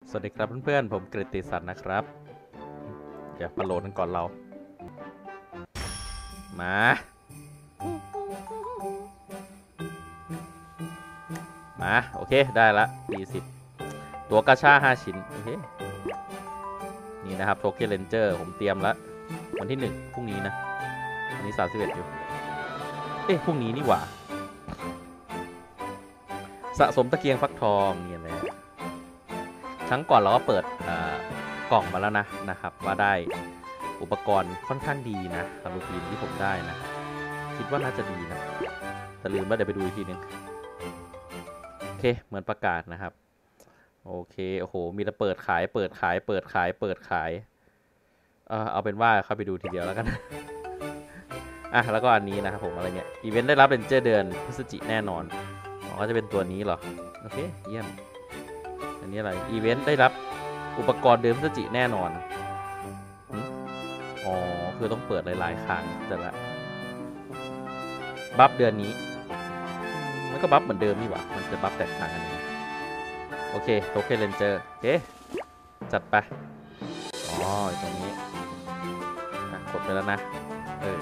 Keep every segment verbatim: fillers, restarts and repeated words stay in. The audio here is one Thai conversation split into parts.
สวัสดีครับเพื่อนๆผมกฤติสันนะครับเดี๋ยวมาโหลดกันก่อนเรามามาโอเคได้ละสี่สิบตัวกระชาห้าชิ้นโอเคนี่นะครับโทเค็นเรนเจอร์ผมเตรียมแล้ววันที่หนึ่งพรุ่งนี้นะวันนี้สามสิบเอ็ดอยู่เอ๊ะพรุ่งนี้นี่หว่าสะสมตะเกียงฟักทองนี่แหละครั้งก่อนเราก็เปิดกล่องมาแล้วนะนะครับว่าได้อุปกรณ์ค่อนข้างดีนะสำหรับทีมที่ผมได้นะคิดว่าน่าจะดีนะแต่ลืมแล้วเดี๋ยวไปดูอีกทีนึงโอเคเหมือนประกาศนะครับโอเคโอ้โหมีแต่เปิดขายเปิดขายเปิดขายเปิดขายเออเอาเป็นว่าเข้าไปดูทีเดียวแล้วกันอ่ะแล้วก็อันนี้นะครับผมอะไรเนี่ยอีเวนต์ได้รับเรนเจอร์เดือนพฤศจิกายนแน่นอนอ๋อก็จะเป็นตัวนี้เหรอโอเคเยี่ยมอันนี้อะไรอีเวนต์ได้รับอุปกรณ์เดือนพฤศจิกายนแน่นอนอ๋อคือต้องเปิดหลายๆครั้งแต่ละบัฟเดือนนี้มันก็บัฟเหมือนเดิมนี่หว่ามันจะบัฟแตกต่างกันยังไงโอเคโทเค็นเรนเจอร์โอเคจัดไปอ๋อตรงนี้กดไปแล้วนะเออ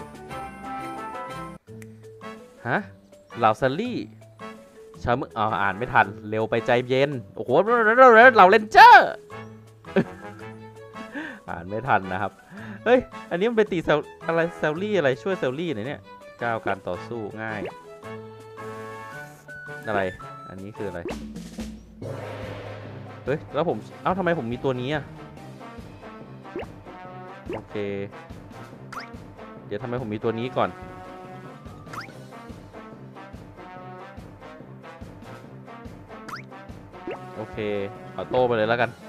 ฮะเหล่าซัลลี่ชาวมึงอ๋ออ่านไม่ทันเร็วไปใจเย็นโอ้โหเหล่าเรนเจอร์อ่านไม่ทันนะครับเฮ้ยอันนี้มันเป็นตีเซลอะไรเซลลี่อะไรช่วยเซลลี่หน่อยเนี่ยก้าวการต่อสู้ง่ายอะไรอันนี้คืออะไรเฮ้ยแล้วผมเอ้าทำไมผมมีตัวนี้อ่ะโอเคเดี๋ยวทำไมผมมีตัวนี้ก่อนโอเคเอาโต้ไปเลยแล้วกัน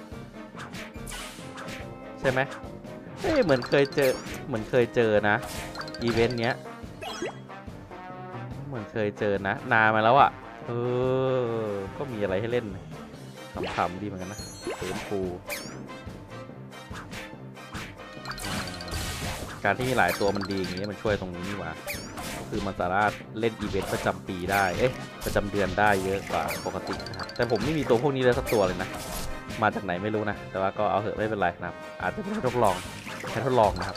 ใช่ไหมเฮ้ยเหมือนเคยเจอเหมือนเคยเจอนะอีเวนต์เนี้ยเหมือนเคยเจอนะนานมาแล้วอ่ะเออก็มีอะไรให้เล่นขำๆดีเหมือนกันนะเติมฟูการที่มีหลายตัวมันดีอย่างนี้มันช่วยตรงนี้นี่หว่าคือมันสามารถเล่นอีเวนต์ประจำปีได้เอ๊ะประจำเดือนได้เยอะกว่าปกตินะครับแต่ผมไม่มีตัวพวกนี้เลยสักตัวเลยนะมาจากไหนไม่รู้นะแต่ว่าก็เอาเถอะไม่เป็นไรนะครับอาจจะทดลองแค่ทดลองนะครับ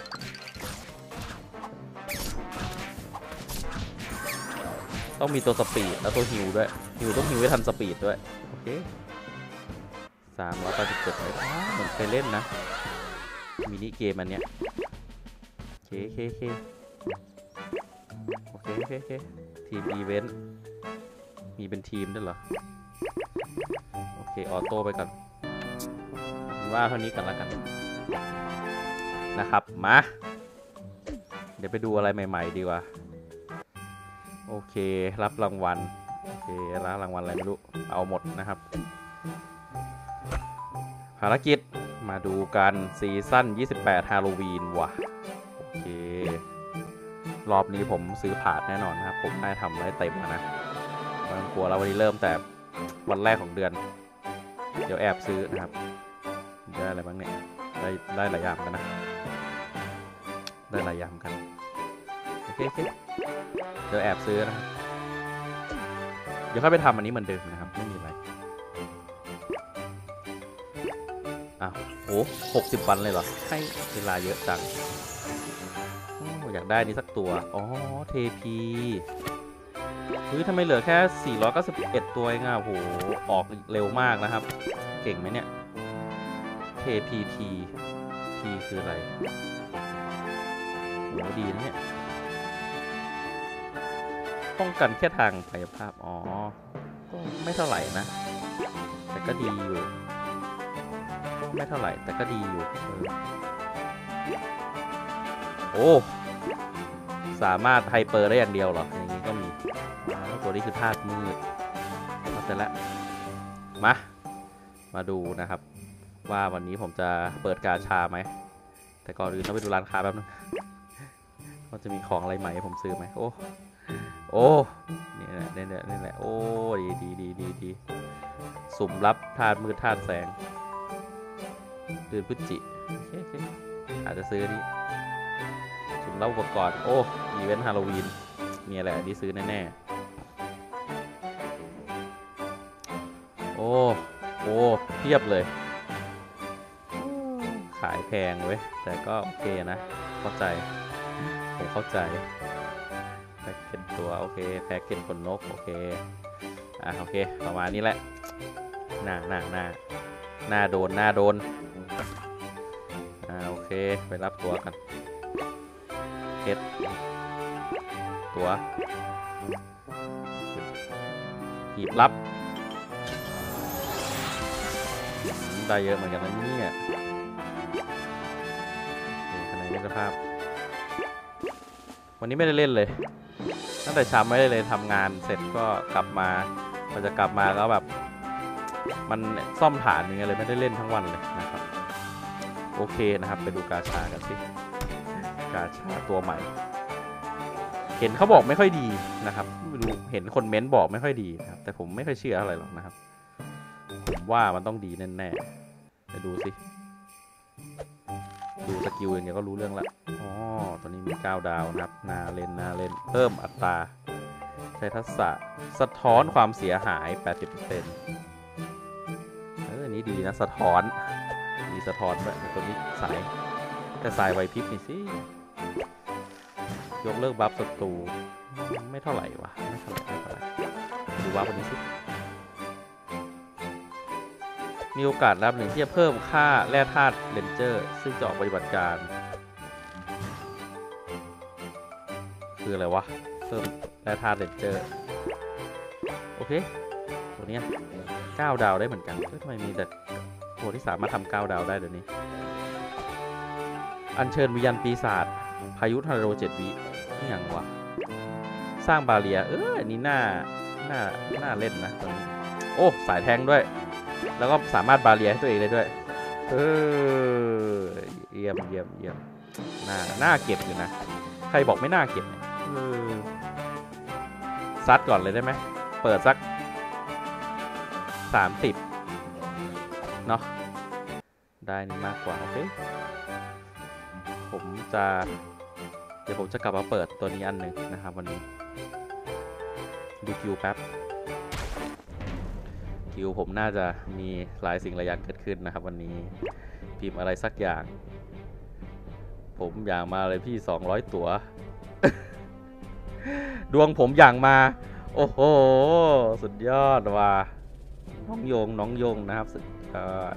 ต้องมีตัวสปีดแล้วตัวฮิวด้วยฮิวต้องฮิวให้ทันสปีดด้วยโอเคสามร้อยแปดสิบเจ็ดเลยเหมือนเคยเล่นนะมินิเกมอันเนี้ยเคเคเคโอเคโอเคโอเคทีมอีเวนต์มีเป็นทีมด้วยเหรอโอเคออโต้ไปก่อนว่าเท่านี้กันแล้วกันนะครับมาเดี๋ยวไปดูอะไรใหม่ๆดีกว่าโอเครับรางวัลโอเครับรางวัลอะไรไม่รู้เอาหมดนะครับภารกิจมาดูกันซีซั่นยี่สิบแปดฮาโลวีนว่ะโอเครอบนี้ผมซื้อผ่านแน่นอนนะครับผมได้ทำได้เต็มนะไม่ต้องกลัวแล้ววันนี้เริ่มแต่วันแรกของเดือนเดี๋ยวแอบซื้อนะครับได้อะไรบ้างเนี่ยได้ได้หลายอย่างกันนะได้หลายอย่างกันโอเคโอเคเดี๋ยวแอบซื้อนะเดี๋ยวค่อยไปทำอันนี้เหมือนเดิมนะครับไม่มีอะไรอ้าวโอ้หกสิบวันเลยเหรอให้เวลาเยอะจังอยากได้นี่สักตัวอ๋อเทพีเฮ้ยทำไมเหลือแค่สี่ร้อยเก้าสิบเอ็ดตัวเองอ่ะโหออกเร็วมากนะครับเก่งไหมเนี่ยเทพีทีทีคืออะไรโหดีนะเนี่ยป้องกันแค่ทางกายภาพอ๋อก็ไม่เท่าไหร่นะแต่ก็ดีอยู่ไม่เท่าไหร่แต่ก็ดีอยู่โอ้สามารถไฮเปอร์ได้อย่างเดียวหรออย่างนี้ก็มีตัวนี้คือธาตุมืดเอาเสร็จแล้วมามาดูนะครับว่าวันนี้ผมจะเปิดกาชาไหมแต่ก่อนอื่นต้องไปดูร้านค้าแป๊บนึงว่าจะมีของอะไรใหม่ให้ผมซื้อไหมโอ้โอ้นี่แหละนี่แหละนี่แหละโอ้ดีดีดีดีดีสุ่มรับธาตุมืดธาตุแสงเดือนพฤศจิกายนอาจจะซื้อนี้สุ่มรับอุปกรณ์โอ้อีเวนต์ฮาโลวีนมีอะไรอันนี้ซื้อแน่ๆโอ้โอ้เพียบเลยขายแพงเว้ยแต่ก็โอเคนะเข้าใจผมเข้าใจแพ็กเกจตัวโอเคแพ็กเกจขนนกโอเคอ่ะโอเคประมาณนี้แหละหน้าหน้าหน้าหน้าโดนหน้าโดนอ่าโอเคไปรับตัวกันเก็ตตัวหีบรับได้เยอะเหมือนกันนะเนี่ยคะแนนมิตรภาพวันนี้ไม่ได้เล่นเลยตั้งแต่เช้าไม่ได้เลยทำงานเสร็จก็กลับมามันจะกลับมาแล้วแบบมันซ่อมฐานอย่างเงี้ยเลยไม่ได้เล่นทั้งวันเลยนะครับโอเคนะครับไปดูกาชากันสิกาชาตัวใหม่เห็นเขาบอกไม่ค่อยดีนะครับไม่รู้เห็นคนเม้นบอกไม่ค่อยดีนะครับแต่ผมไม่ค่อยเชื่ออะไรหรอกนะครับผมว่ามันต้องดีแน่ๆไปดูสิดูสกิลอย่างเงี้ยก็รู้เรื่องละอ๋อตัวนี้มีเก้าดาวนะครับน่าเล่นน่าเล่นเพิ่มอัตราใช้ทักษะสะท้อนความเสียหาย แปดสิบเปอร์เซ็นต์ เอออันนี้ดีนะสะท้อนมีสะท้อนด้วยตัวนี้สายแต่สายไวพริบนี่สิยกเลิกบัฟศัตรูไม่เท่าไหร่วะไม่เท่าไหร่ไม่เท่าไหร่ดูบัฟวันนี้สิมีโอกาสรับหนึ่งที่จะเพิ่มค่าแร่ธาตุเรนเจอร์ซึ่งจะออกปฏิบัติการคืออะไรวะเพิ่มแร่ธาตุเรนเจอร์โอเคตัวนี้เก้าดาวได้เหมือนกันทำไมมีแต่ตัวที่สามารถทำเก้าดาวได้เดี๋ยวนี้อัญเชิญวิญญาณปีศาจพายุทอร์นาโดเจ็ดวินี่อย่างวะสร้างบาเรียเอออันนี้น่าน่าน่าเล่นนะตรงนี้โอ้สายแทงด้วยแล้วก็สามารถบาเรียให้ตัวเองได้ด้วยเออเยี่ยมเยี่ยมเยี่ยมน่าน่าเก็บอยู่นะใครบอกไม่น่าเก็บเออซัดก่อนเลยได้ไหมเปิดสักสามสิบเนาะได้นี่มากกว่าโอเคผมจะเดี๋ยวผมจะกลับมาเปิดตัวนี้อันหนึ่งนะครับวันนี้ดูคิวแป๊บคิวผมน่าจะมีหลายสิ่งหลายอย่างเกิดขึ้นนะครับวันนี้พิมพ์อะไรสักอย่างผมอย่างมาเลยพี่สองร้อยตัว ดวงผมอย่างมาโอ้โหสุดยอดว่ะน้องโยงน้องโยงนะครับสุดยอด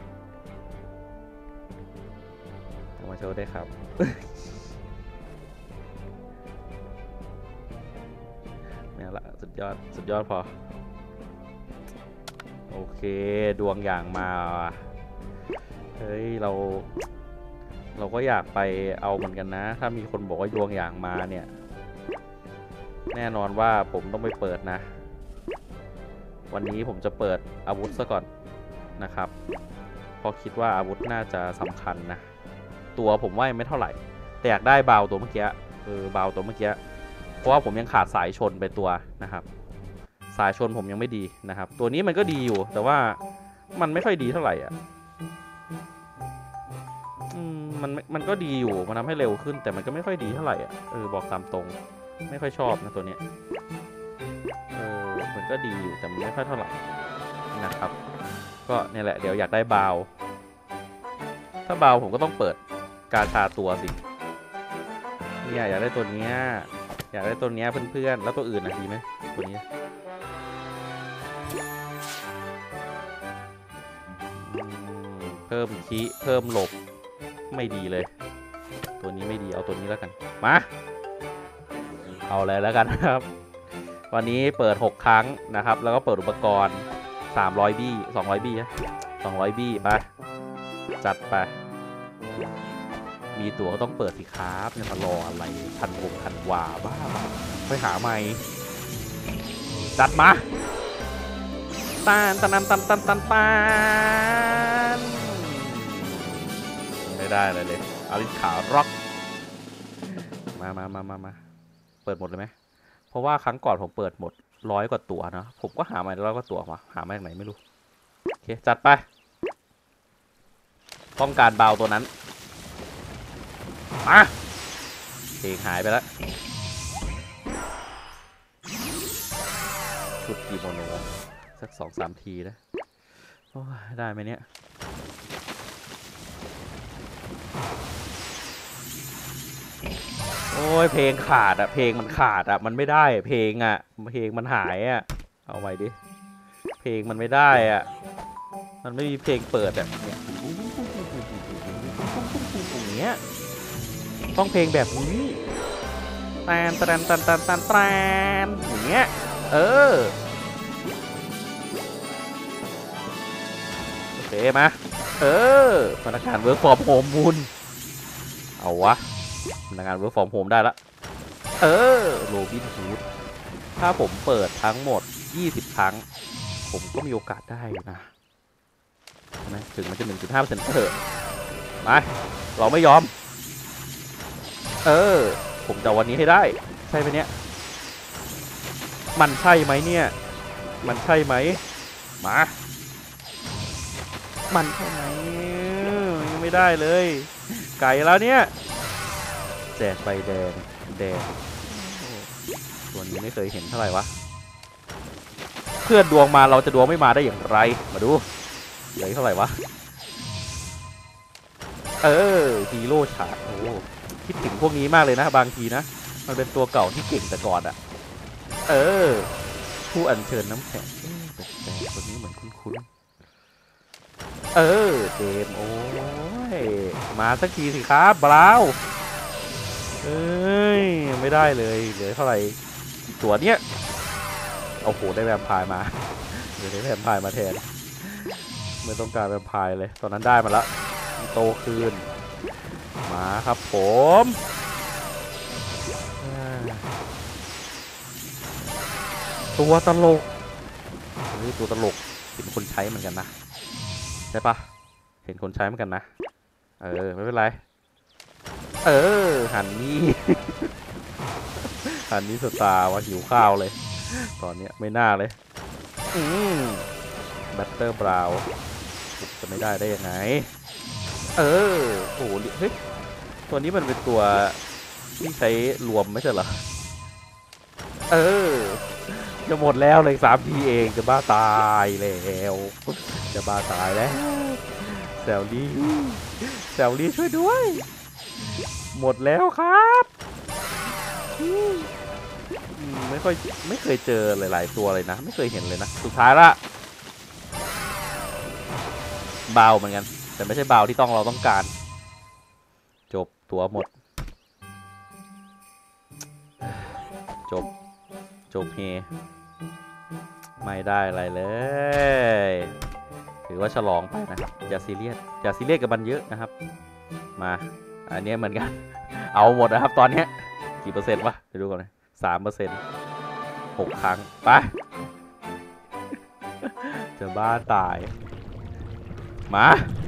มาโชว์ได้ครับเนี่ยละสุดยอดสุดยอดพอโอเคดวงอย่างมาเฮ้ยเราเราก็อยากไปเอาเหมือนกันนะถ้ามีคนบอกว่าดวงอย่างมาเนี่ยแน่นอนว่าผมต้องไปเปิดนะวันนี้ผมจะเปิดอาวุธซะก่อนนะครับเพราะคิดว่าอาวุธน่าจะสำคัญนะตัวผมว่าไม่เท่าไหร่แต่อยากได้เบาตัวเมื่อกี้เออเบาตัวเมื่อกี้เพราะว่าผมยังขาดสายชนไปตัวนะครับสายชนผมยังไม่ดีนะครับตัวนี้มันก็ดีอยู่แต่ว่ามันไม่ค่อยดีเท่าไหร่อ่ะอืมมันมันก็ดีอยู่มันทำให้เร็วขึ้นแต่มันก็ไม่ค่อยดีเท่าไหร่อ่ะเออบอกตามตรงไม่ค่อยชอบนะตัวเนี้ยเออมันก็ดีอยู่แต่มันไม่ค่อยเท่าไหร่นะครับก็เนี่ยแหละเดี๋ยวอยากได้เบาถ้าเบาผมก็ต้องเปิดกาชาตัวสิเนี่ยอยากได้ตัวเนี้ยอยากได้ตัวเนี้ยเพื่อนๆแล้วตัวอื่นนะดีไหมตัวนี้เพิ่มคีเพิ่มหลบไม่ดีเลยตัวนี้ไม่ดีเอาตัวนี้แล้วกันมาเอาอะไรแล้วกันครับวันนี้เปิดหกครั้งนะครับแล้วก็เปิดอุปกรณ์สามร้อยบี้สองร้อยบี้นะสองร้อยบี้ไปจัดไปมีตั๋วก็ต้องเปิดสิครับเนี่ยรออะไรทันวงทันวาบ้าไปหาใหม่จัดมาตันตันตันตันตันตันไม่ได้เลยเลยอาริสขาร็อกมามามามามาเปิดหมดเลยไหมเพราะว่าครั้งก่อนผมเปิดหมดร้อยกว่าตัวนะผมก็หามาร้อยกว่าตัวมาหามาจากไหนไม่รู้โอเคจัดไปต้องการเบาตัวนั้นมาเพลงหายไปแล้วชุดกีโมโนสักสองสามทีนะโอ้ได้ไหมเนี่ยโอ้ยเพลงขาดอะเพลงมันขาดอะมันไม่ได้เพลงอะเพลงมันหายอะเอาไว้ดิเพลงมันไม่ได้อะมันไม่มีเพลงเปิดแบบเนี้ยอย่างเงี้ยต้องเพลงแบบนี้แตนแตนแตนแตนแตนแตนอย่างเงี้ยเออโอเคมาเออพนักงานเวิร์กฟอร์มโฮมมูลเอาวะพนักงานเวิร์กฟอร์มโฮมได้ละเออโรบินฮูดถ้าผมเปิดทั้งหมดยี่สิบครั้งผมก็มีโอกาสได้นะใช่ไหมถึงมันจะ หนึ่งจุดห้าเปอร์เซ็นต์ ก็เถอะมาเราไม่ยอมเออผมจะวันนี้ให้ได้ใช่ไหมเนี่ยมันใช่ไหมเนี่ยมันใช่ไหมมามันใช่ไหมยังไม่ได้เลยไก่แล้วเนี่ยแจกใบแดงแดงตัวนี้ไม่เคยเห็นเท่าไหร่วะเพื่อนดวงมาเราจะดวงไม่มาได้อย่างไรมาดูเหลือเท่าไหร่วะเออฮีโร่ฉากโอ้คิดถึงพวกนี้มากเลยนะบางทีนะมันเป็นตัวเก่าที่เก่งแต่ก่อนอะเออผู้อัญเชิญน้ำแข็งแปลกๆคนนี้เหมือนคุ้นๆเออเจมโอ้ยมาสักทีสิครับบราวเอ้ยไม่ได้เลยเหลือเท่าไหร่ตัวเนี้ยโอ้โหได้แวมไพร์มาเดี๋ยวได้แวมไพร์มาแทนไม่ต้องการแวมไพร์เลยตอนนั้นได้มาแล้วโตคืนมาครับผมตัวตลกเฮ้ยตัวตลกเห็นคนใช้เหมือนกันนะใช่ปะเห็นคนใช้เหมือนกันนะเออไม่เป็นไรเออหันนี่ หันนี่สตาร์ว่าหิวข้าวเลยตอนนี้ไม่น่าเลยอืมบัตเตอร์บราวน์จะไม่ได้ได้ยังไงเออโอ้โหเฮ้ยตัวนี้มันเป็นตัวที่ใช้รวมไม่ใช่เหรอเออจะหมดแล้วเลยสามทีเองจะบ้าตายแล้วจะบ้าตายแล้วแซลลี่แซลลี่ช่วยด้วยหมดแล้วครับไม่ค่อยไม่เคยเจอหลายๆตัวเลยนะไม่เคยเห็นเลยนะสุดท้ายละเบาเหมือนกันแต่ไม่ใช่เบาที่ต้องเราต้องการจบตัวหมดจบจบเฮไม่ได้อะไรเลยถือว่าฉลองไปนะครับอย่าซีเรียสอย่าซีเรียสกับมันเยอะนะครับมาอันนี้เหมือนกันเอาหมดนะครับตอนนี้กี่เปอร์เซ็นต์วะไปดูก่อนเลยสามเปอร์เซ็นต์หกครั้งไปจะบ้าตายมา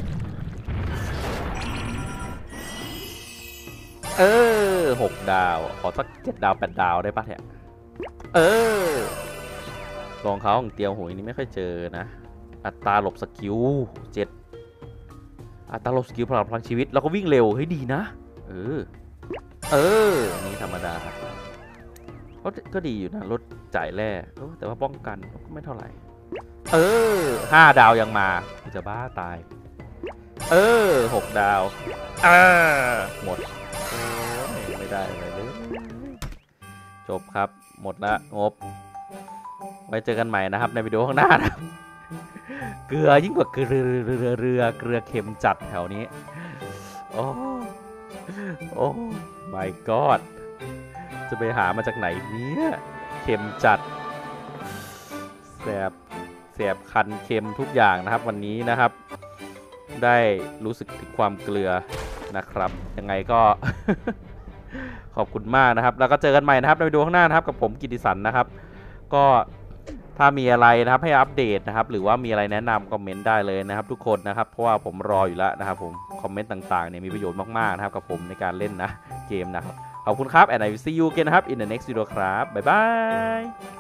เออหกดาวขอสักเจ็ดดาวแปดดาวได้ปะเนี่ยเออรองเขาของเตียวหูยนี่ไม่ค่อยเจอนะอัตราหลบสกิลเจ็ดอัตราหลบสกิลพลังพลังชีวิตแล้วก็วิ่งเร็วเฮ้ยดีนะเออเออนี่ธรรมดาก็ก็ดีอยู่นะลดจ่ายแร่แต่ว่าป้องกันก็ไม่เท่าไหร่เออห้าดาวยังมาจะบ้าตายเออหกดาวอ่าหมดโอ้ยไม่ได้เลยจบครับหมดละงบไว้เจอกันใหม่นะครับในวิดีโอข้างหน้านะเกลือยิ่งกว่าเกลือเรือเรือเกลือเค็มจัดแถวนี้โอ้โอ้ my god จะไปหามาจากไหนเนี่ยเค็มจัดแสบแสบคันเค็มทุกอย่างนะครับวันนี้นะครับได้รู้สึกถึงความเกลือนะครับยังไงก็ ขอบคุณมากนะครับแล้วก็เจอกันใหม่นะครับในวิดีโอข้างหน้านะครับกับผมกิตติสันนะครับก็ถ้ามีอะไรนะครับให้อัปเดตนะครับหรือว่ามีอะไรแนะนำคอมเมนต์ได้เลยนะครับทุกคนนะครับเพราะว่าผมรออยู่แล้วนะครับผมคอมเมนต์ต่างๆเนี่ยมีประโยชน์มากๆนะครับกับผมในการเล่นนะเกมนะครับขอบคุณครับ and I will see you again นะครับ in the next video ครับบ๊ายบาย